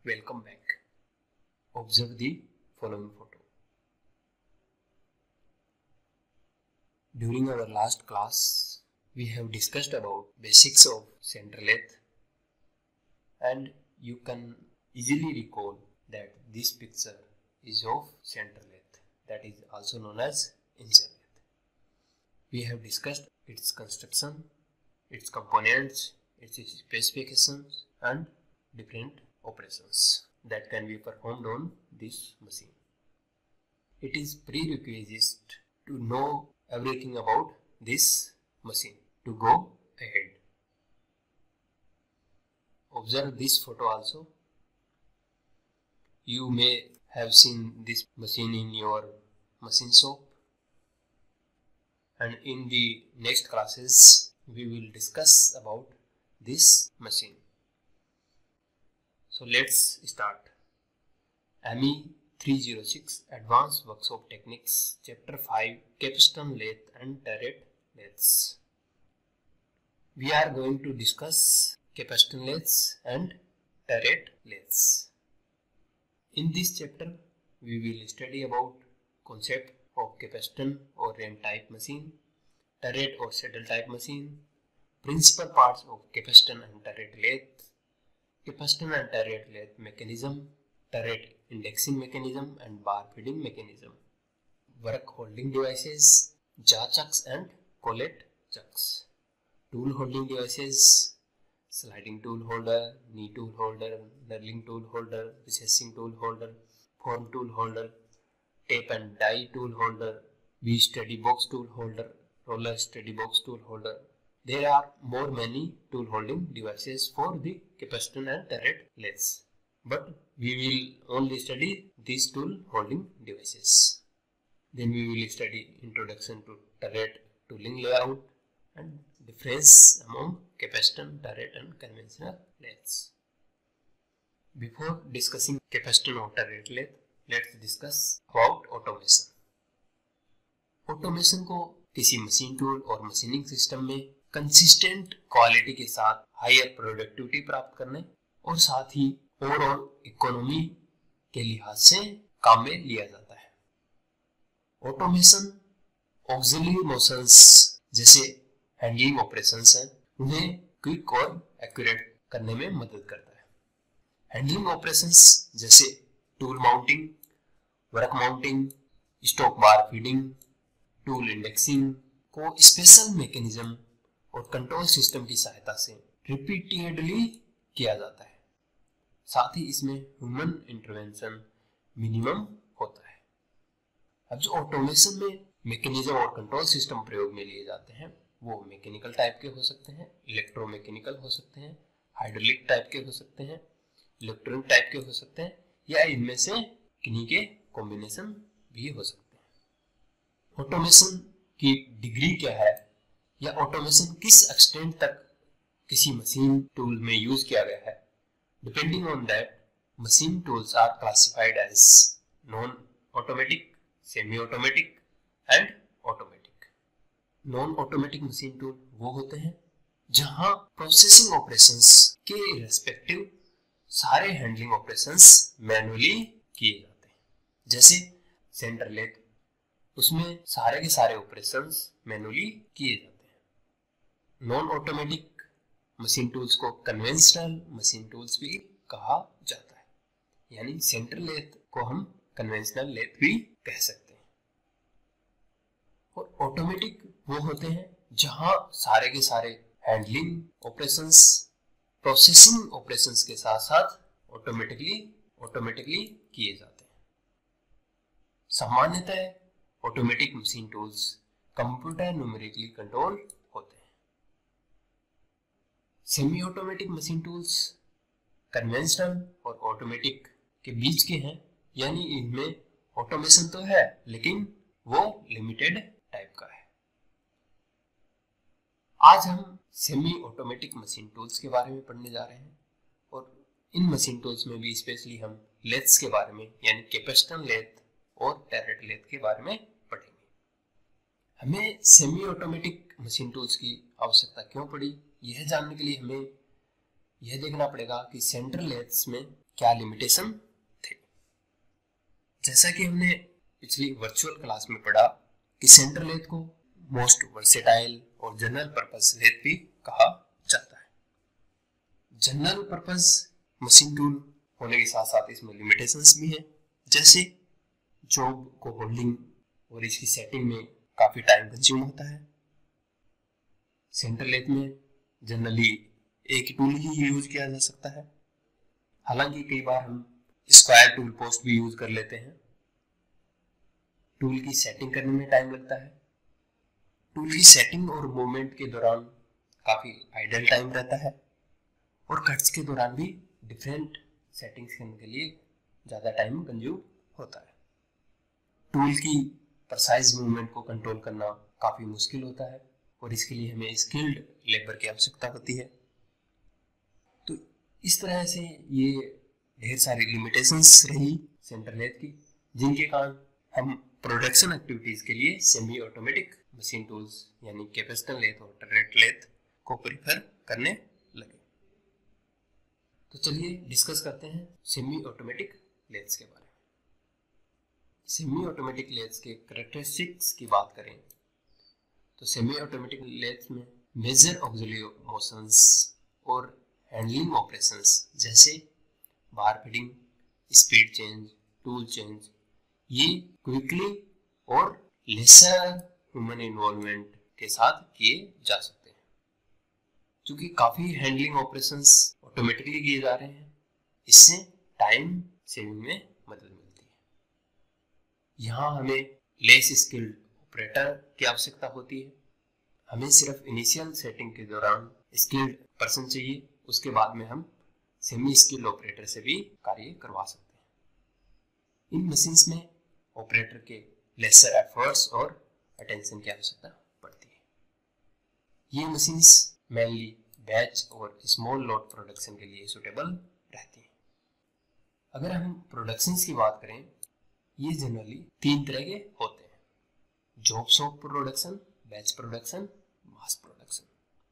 Welcome back. Observe the following photo. During our last class, we have discussed about basics of center lathe, and you can easily recall that this picture is of center lathe, that is also known as incision lathe. We have discussed its construction, its components, its specifications and different operations that can be performed on this machine. It is prerequisite to know everything about this machine to go ahead. Observe this photo also. You may have seen this machine in your machine shop, and in the next classes we will discuss about this machine. So let's start. ME 306 Advanced Workshop Techniques, Chapter 5, Capstan Lathe and Turret Lathes. We are going to discuss capstan lathes and turret lathes. In this chapter, we will study about concept of capstan or ram type machine, turret or saddle type machine, principal parts of capstan and turret lathe, capstan and turret lathe mechanism, turret indexing mechanism and bar feeding mechanism, work holding devices, jaw chucks and collet chucks, tool holding devices, sliding tool holder, knee tool holder, knurling tool holder, recessing tool holder, form tool holder, tape and die tool holder, V-steady box tool holder, roller steady box tool holder. There are many tool holding devices for the capstan and turret lathes, but we will only study these tool holding devices. Then we will study introduction to turret tooling layout and difference among capstan, turret and conventional lathes. Before discussing capstan or turret lathe, let's discuss about automation. Automation को किसी machine tool और machining system में consistent quality के साथ higher productivity प्राप्त करने और साथ ही ओवरऑल इकोनॉमी के लिहाज से काम में लिया जाता है। ऑटोमेशन ऑक्सिलरी मोशंस जैसे हैंडलिंग ऑपरेशंस हैं, उन्हें क्विक और एक्यूरेट करने में मदद करता है। हैंडलिंग ऑपरेशंस जैसे tool mounting, work mounting, stock bar feeding, tool indexing को स्पेशल मैकेनिज्म और कंट्रोल सिस्टम की सहायता से रिपीटेडली किया जाता है। साथ ही इसमें ह्यूमन इंटरवेंशन मिनिमम होता है। अब जो ऑटोमेशन में मैकेनिज्म और कंट्रोल सिस्टम प्रयोग में लिए जाते हैं वो मैकेनिकल टाइप के हो सकते हैं, इलेक्ट्रोमैकेनिकल हो सकते हैं, हाइड्रोलिक टाइप के हो सकते हैं, इलेक्ट्रॉनिक टाइप के हो सकते हैं, या इनमें से किन्हीं के कॉम्बिनेशन भी हो सकते हैं। ऑटोमेशन की डिग्री क्या है या ऑटोमेशन किस एक्सटेंट तक किसी मशीन टूल में यूज किया गया है, depending on that machine tools are classified as non automatic, semi automatic and automatic. Non automatic machine tool वो होते हैं जहां प्रोसेसिंग ऑपरेशंस के रेस्पेक्टिव सारे हैंडलिंग ऑपरेशंस मैनुअली किए जाते हैं। जैसे सेंटर लेथ, उसमें सारे के सारे ऑपरेशंस मैनुअली किए जाते हैं। नॉन ऑटोमेटिक मशीन टूल्स को कन्वेंशनल मशीन टूल्स भी कहा जाता है, यानी सेंटर लेथ को हम कन्वेंशनल लेथ भी कह सकते हैं। और ऑटोमेटिक वो होते हैं जहां सारे के सारे हैंडलिंग ऑपरेशंस, प्रोसेसिंग ऑपरेशंस के साथ साथ ऑटोमेटिकली किए जाते हैं। सामान्यतः automatic machine tools computer numerically control होते हैं। Semi automatic machine tools conventional और ऑटोमेटिक के बीच के हैं, यानी इनमें ऑटोमेशन तो है लेकिन वो लिमिटेड टाइप का है। आज हम सेमी ऑटोमेटिक मशीन टूल्स के बारे में पढ़ने जा रहे हैं और इन मशीन टूल्स में भी स्पेशली हम लेथ्स के बारे में यानी कैपेस्टन लेथ और टैरेट लेथ के बारे में पढ़ेंगे। हमें सेमी ऑटोमेटिक मशीन टूल्स की आवश्यकता क्यों पड़ी, यह जानने के लिए हमें यह देखना पड़ेगा कि सेंट्रल लेथ्स में क्या लिमिटेशन थे। जैसा कि हमने पिछली वर्चुअल क्लास में पढ़ा कि सेंट्रल लेथ को मोस्ट वर्सेटाइल और जनरल पर्पस लेथ भी कहा जाता है। जनरल पर्पस मशीन टूल होने के साथ साथ इसमें लिमिटेशंस भी है, जैसे जॉब को होल्डिंग और इसकी सेटिंग में काफी टाइम कंज्यूम होता है। सेंट्रल लेथ में जनरली एक ही टूल ही यूज किया जा सकता है, हालांकि कई बार हम स्क्वायर टूल पोस्ट भी यूज कर लेते हैं। टूल की सेटिंग करने में टाइम लगता है। टूल की सेटिंग और मूवमेंट के दौरान काफी आइडल टाइम रहता है और कट्स के दौरान भी डिफरेंट सेटिंग्स करने के लिए ज्यादा टाइम कंज्यूम होता है। टूल की प्रिसाइज मूवमेंट को कंट्रोल करना काफी मुश्किल होता है और इसके लिए हमें स्किल्ड लेबर की आवश्यकता होती है। तो इस तरह से ये ढेर सारी लिमिटेशंस रही सेंट्रल लेथ की, जिनके कारण हम प्रोडक्शन एक्टिविटीज के लिए सेमी ऑटोमेटिक मशीन टूल्स यानी कैपेसिटर लेथ और टरेट लेथ को प्रीफर करने लगे। तो चलिए डिस्कस करते हैं सेमी ऑटोमेटिक लेथ्स के बारे में। सेमी ऑटोमेटिक लेथ्स के कैरेक्टरिस्टिक्स की बात करें तो सेमी ऑटोमेटिक लेथ्स में मेजर ऑक्सिलरी मोशंस और हैंडलिंग ऑपरेशंस जैसे bar feeding, speed change, tool change, ये क्विकली और लेसर ह्यूमन इन्वॉल्वमेंट के साथ किए जा सकते हैं। क्योंकि काफी हैंडलिंग ऑपरेशंस ऑटोमेटिकली किए जा रहे हैं, इससे टाइम सेविंग में मदद मिलती है। यहाँ हमें लेस स्किल्ड ऑपरेटर की आवश्यकता होती है। हमें सिर्फ इनिशियल सेटिंग के दौरान स्किल्ड पर्सन चाहिए, उसके बाद में हम सेमी स्किल्ड ऑपरेटर से भी कार्य करवा सकते हैं। इन मशीन्स में ऑपरेटर के लेसर एफर्ट्स और अटेंशन की आवश्यकता पड़ती है। ये मशीन्स मेनली बैच और स्मॉल लॉट प्रोडक्शन के लिए सुटेबल रहती हैं। अगर हम प्रोडक्शंस की बात करें, ये जनरली 3 तरह के होते हैं: job shop production, batch production, mass production.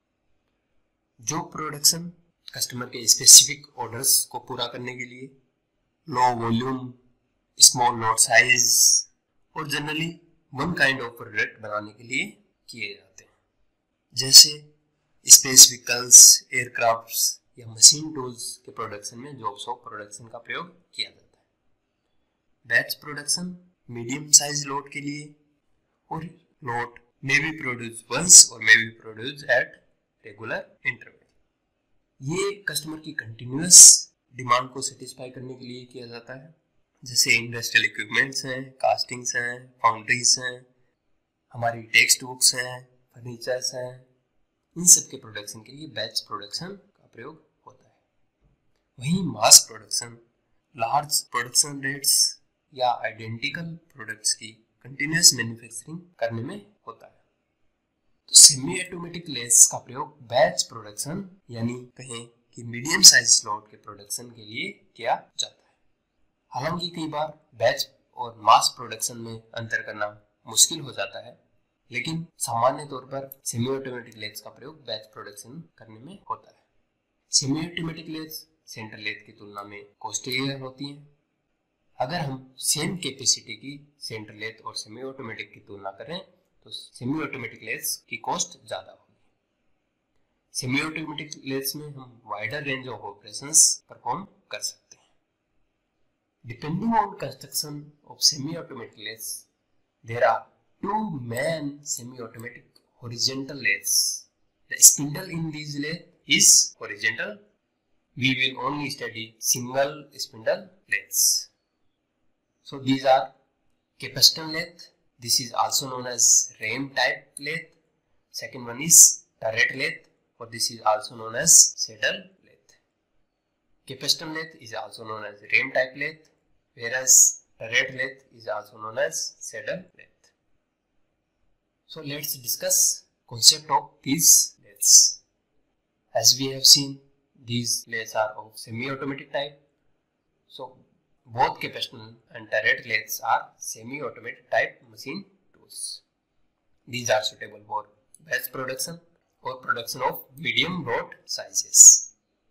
Job production customer के स्पेसिफिक ऑर्डर्स को पूरा करने के लिए low volume, small lot size और generally one kind of product बनाने के लिए किए जाते हैं, जैसे स्पेस व्हीकल्स, एयरक्राफ्ट्स या मशीन टूल्स के प्रोडक्शन में जॉब शॉप प्रोडक्शन का प्रयोग किया जाता है। Batch production medium size lot के लिए, और lot may be produced once or may be produced at regular interval। ये कस्टमर की कंटिन्यूअस डिमांड को सेटिस्फाई करने के लिए किया जाता है, जैसे इंडस्ट्रियल इक्विपमेंट्स हैं, कास्टिंग्स हैं, फाउंड्रीज हैं, हमारी टेक्स्ट बुक्स हैं, फर्नीचर्स हैं। इन सब के प्रोडक्शन के लिए बैच प्रोडक्शन का प्रयोग होता है। वहीं mass production large production rates या आइडेंटिकल प्रोडक्ट्स की कंटिन्यूअस मैन्युफैक्चरिंग करने में होता है। तो सेमी ऑटोमेटिक लेथ्स का प्रयोग बैच प्रोडक्शन यानी कहें कि मीडियम साइज स्लॉट के प्रोडक्शन के लिए किया जाता है। हालांकि कई बार बैच और मास प्रोडक्शन में अंतर करना मुश्किल हो जाता है, लेकिन सामान्य तौर पर सेमी ऑटोमेटिक लेथ्स का प्रयोग बैच प्रोडक्शन करने में होता है। Semi automatic lathes central lathe की तुलना में कॉस्टलियर होती हैं। अगर हम सेम कैपेसिटी की सेंट्रल लेथ और सेमी ऑटोमेटिक की तुलना करें तो सेमी ऑटोमेटिक लेथ्स की कॉस्ट ज्यादा होगी। सेमी ऑटोमेटिक लेथ्स में हम wider range of operations perform कर सकते हैं। Depending on construction of semi automatic lathes there are 2 main semi-automatic horizontal lathes. The spindle in these lathes is horizontal. We will only study single spindle lathes. So these are capacitor lathe. This is also known as ram type lathe. Second one is turret lathe, or this is also known as saddle lathe. Capacitor lathe is also known as ram type lathe, whereas turret lathe is also known as saddle lathe. So let's discuss concept of these lathes. As we have seen, these lathes are of semi-automatic type. So both capacitor and turret lathes are semi-automatic type machine tools. These are suitable for batch production or production of medium lot sizes.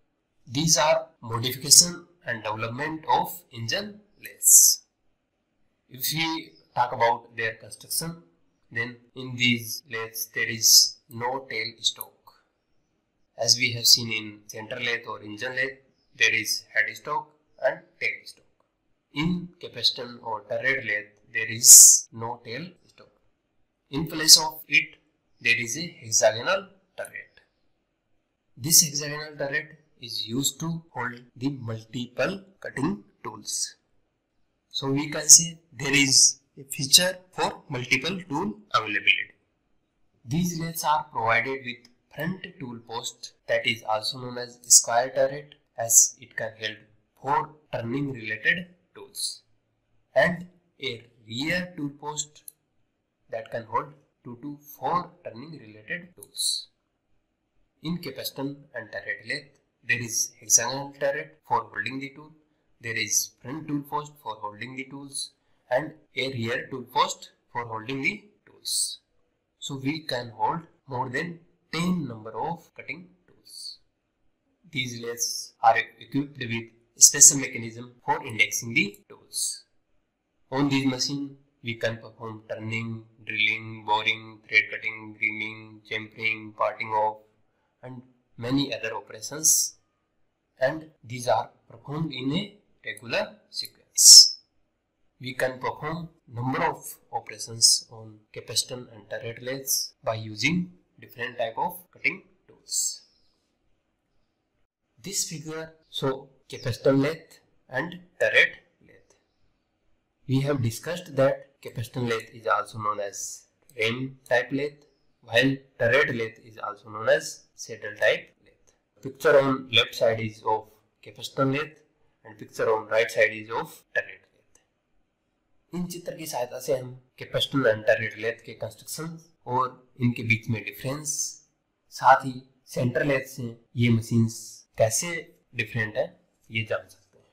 These are modification and development of engine lathes. If we talk about their construction, then in these lathes there is no tail stalk. As we have seen in center lathe or engine lathe, there is head stalk and tail stalk. In Capstan or turret lathe, there is no tail stalk. In place of it, there is a hexagonal turret. This hexagonal turret is used to hold the multiple cutting tools. So we can say there is a feature for multiple tool availability. These lathes are provided with front tool post, that is also known as square turret, as it can hold 4 turning related tools, and a rear tool post that can hold 2 to 4 turning related tools. In Capstan and turret lathe, there is hexagonal turret for holding the tool, there is front tool post for holding the tools, and a rear tool post for holding the tools. So we can hold more than 10 number of cutting tools. These lathes are equipped with special mechanism for indexing the tools. On this machine, we can perform turning, drilling, boring, thread cutting, reaming, chamfering, parting off, and many other operations, and these are performed in a regular sequence. We can perform number of operations on Capstan and turret lathes by using different type of cutting tools. This figure shows Capstan lathe and turret lathe. We have discussed that Capstan lathe is also known as ram type lathe, while turret lathe is also known as saddle type lathe. Picture on left side is of Capstan lathe and picture on right side is of turret lathe. इन चित्र की सहायता से हम Capstan and turret lathe के construction और इनके बीच में डिफरेंस, साथ ही सेंटर lathe से ये मशीन्स कैसे डिफरेंट है ये जान सकते हैं.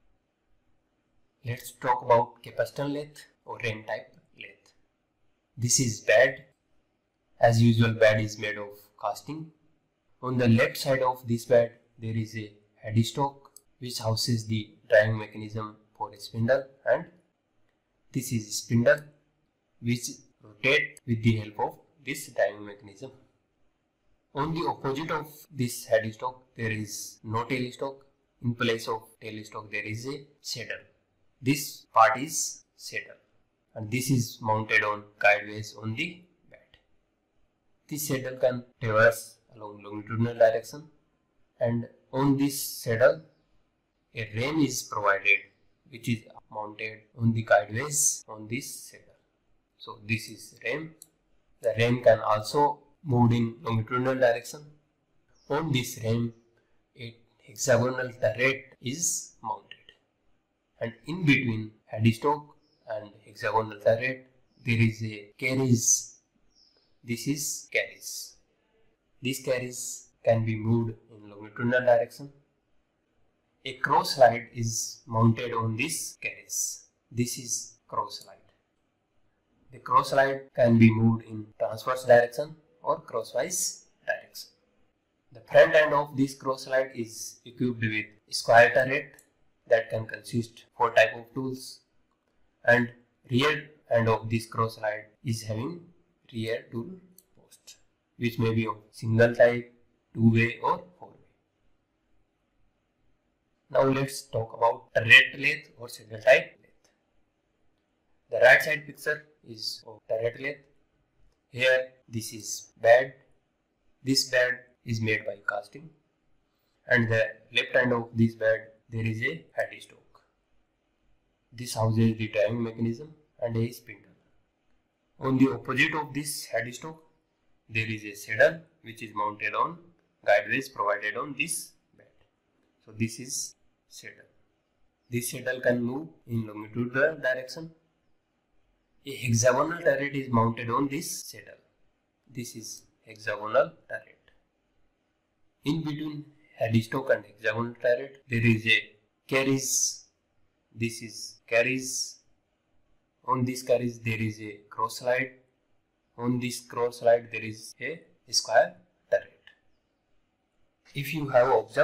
Let's talk about Capstan lathe or ram type lathe. This is bed. As usual, bed is made of casting. On the left side of this bed, there is a headstock which houses the driving mechanism for a spindle, and this is spindle which rotate with the help of this driving mechanism. On the opposite of this headstock, there is no tailstock. In place of tailstock, there is a saddle. This part is saddle, and this is mounted on guideways on the bed. This saddle can traverse along longitudinal direction, and on this saddle, a ram is provided which is mounted on the guideways on this saddle. So this is ram. The ram can also move in longitudinal direction. On this ram, a hexagonal turret is mounted, and in between headstock and hexagonal turret there is a carriage. This is carriage. This carriage can be moved in longitudinal direction. A cross slide is mounted on this carriage. This is cross slide. The cross slide can be moved in transverse direction or crosswise direction. The front end of this cross slide is equipped with square turret that can consist 4 type of tools, and rear end of this cross slide is having rear tool post, which may be of single type, 2-way or 4-way. Now let's talk about turret lathe or saddle type lathe. The right side picture is of turret lathe. Here this is bed. This bed is made by casting, and the left end of this bed there is a headstock. This houses the driving mechanism and a spindle. On the opposite of this headstock there is a saddle which is mounted on guideways provided on this bed. So this is saddle. This saddle can move in longitudinal direction. A hexagonal turret is mounted on this saddle. This is hexagonal turret. In between headstock and hexagonal turret there is a carriage. This is carriage. On this carriage there is a cross slide. On this cross slide there is a square turret. If you have observed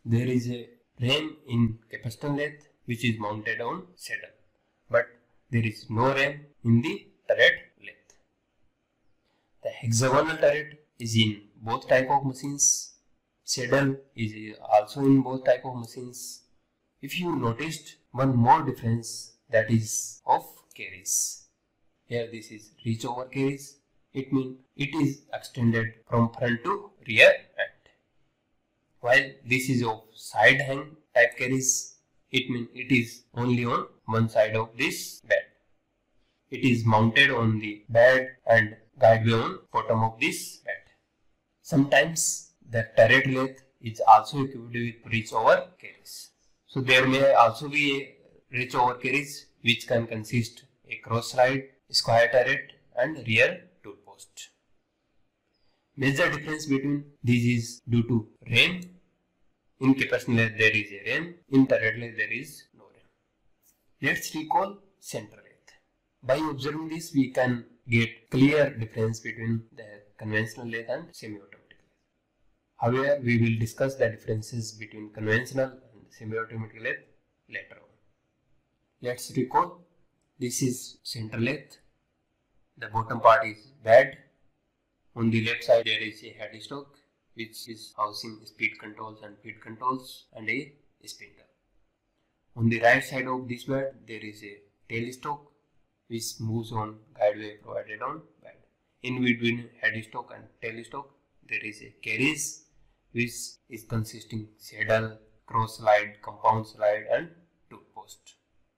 there is a ram in capacitor lathe which is mounted on saddle, but there is no ram in the turret lathe. The hexagonal turret is in both type of machines. Saddle is also in both type of machines. If you noticed one more difference, that is of carriage. Here this is reach over carriage. It means it is extended from front to rear end. While this is of side hang type carriage, it means it is only on one side of this bed. It is mounted on the bed and guideway on bottom of this bed. Sometimes the turret lathe is also equipped with reach over carriage. So there may also be a reach over carriage which can consist a cross slide, square turret and rear tool post. Major difference between these is due to ram. In capacitor lathe there is a ram, in turret lathe there is no ram. Let's recall center lathe. By observing this, we can get clear difference between the conventional lathe and semi-automatic lathe. However, we will discuss the differences between conventional and semi-automatic lathe later on. Let's recall. This is center lathe. The bottom part is bed. On the left side there is a headstock which is housing speed controls and feed controls and a spindle. On the right side of this bed there is a tailstock which moves on guideway provided on bed. In between headstock and tailstock there is a carriage which is consisting saddle, cross slide, compound slide and tool post.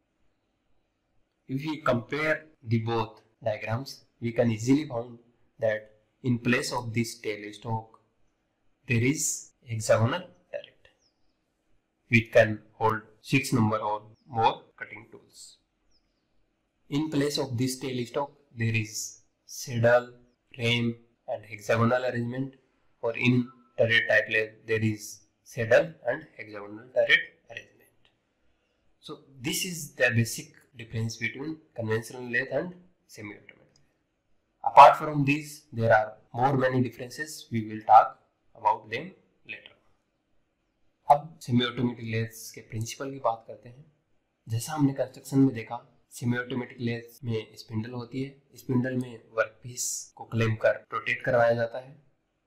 If we compare the both diagrams, we can easily find that in place of this tailstock there is hexagonal turret which can hold 6 number or more cutting tools. In place of this tailstock there is saddle, ram and hexagonal arrangement, or in turret type lathe there is saddle and hexagonal turret arrangement. So this is the basic difference between conventional lathe and semi-automatic. Apart from these, there are more many differences. We will talk about them later. अब semi automatic lathes के principle की बात करते हैं. जैसा हमने construction में देखा, सेमी ऑटोमेटिक लेथ्स में स्पिंडल होती है. स्पिंडल में वर्कपीस को क्लेम कर रोटेट करवाया जाता है,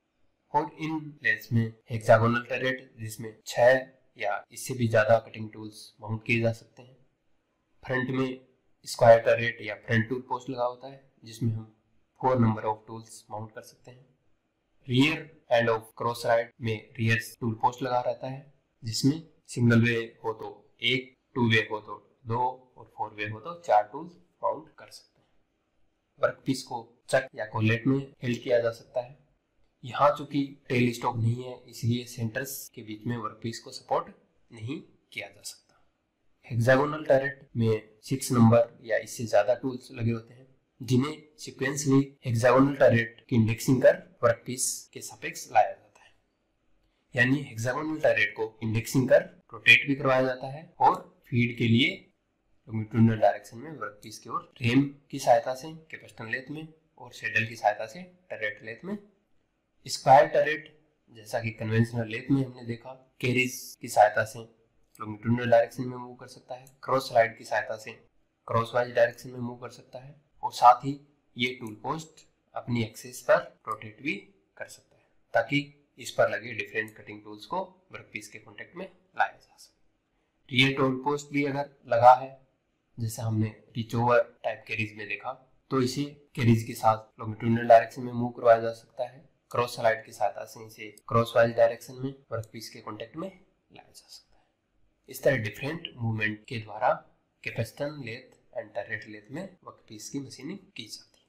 और इन लेथ्स में हेक्सागोनल टरेट जिसमें 6 या इससे भी ज्यादा कटिंग टूल्स माउंट किए जा सकते हैं. फ्रंट में स्क्वायर टरेट या फ्रंट टूल पोस्ट लगा होता है जिसमें हम 4 नंबर ऑफ टूल्स माउंट कर सकते हैं. Rear end of cross slide में रियर टूल पोस्ट लगा रहता है जिसमें सिंगल वे हो तो 1, 2 वे हो तो 2 और 4 वे हो तो 4 टूल्स माउंट कर सकते हैं. वर्कपीस को चक या कोलेट में हेल्ड किया जा सकता है. यहाँ चूंकि टेल स्टॉक नहीं है इसलिए सेंटर्स के बीच में वर्कपीस को सपोर्ट नहीं किया जा सकता. हेक्सागोनल टरेट में 6 नंबर या इससे ज्यादा टूल्स लगे होते हैं जिन्हें सीक्वेंसली हेक्सागोनल टरेट की इंडेक्सिंग कर वर्कपीस के सापेक्ष लाया जाता है. यानी हेक्सागोनल टरेट को इंडेक्सिंग कर रोटेट भी करवाया जाता है और फीड के लिए लॉन्गिट्यूडिनल डायरेक्शन में वर्कपीस की ओर रेम की सहायता से कैपेसिटर लेथ में और सैडल की सहायता से टरेट लेथ में. स्क्वायर टरेट जैसा कि कन्वेंशनल लेथ में हमने देखा कैरीज की सहायता से लॉन्गिट्यूडिनल डायरेक्शन में मूव कर सकता है, क्रॉस स्लाइड की सहायता से क्रॉसवाइज डायरेक्शन में मूव कर सकता है, और साथ ही ये टूल पोस्ट अपनी एक्सिस पर रोटेट भी कर सकता है ताकि इस पर लगे डिफरेंट कटिंग टूल्स को वर्कपीस के कांटेक्ट में लाया जा सके. रियर टूल पोस्ट भी अगर लगा है जैसे हमने रिच ओवर टाइप कैरीज में देखा तो इसे कैरीज के साथ लॉन्गिट्यूडिनल डायरेक्शन में मूव करवाया जा सकता है. क्रॉस स्लाइड की सहायता से इसे क्रॉसवाइज डायरेक्शन में वर्कपीस के कांटेक्ट में लाया जा सकता है. इस तरह डिफरेंट मूवमेंट के द्वारा capstan lathe and turret lathe में वर्कपीस की मशीनिंग की जाती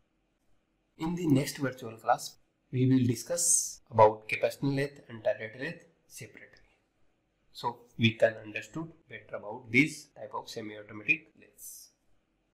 है. In the next virtual class we will discuss about capacitor lathe and turret lathe separately, so we can understood better about these type of semi-automatic lathes.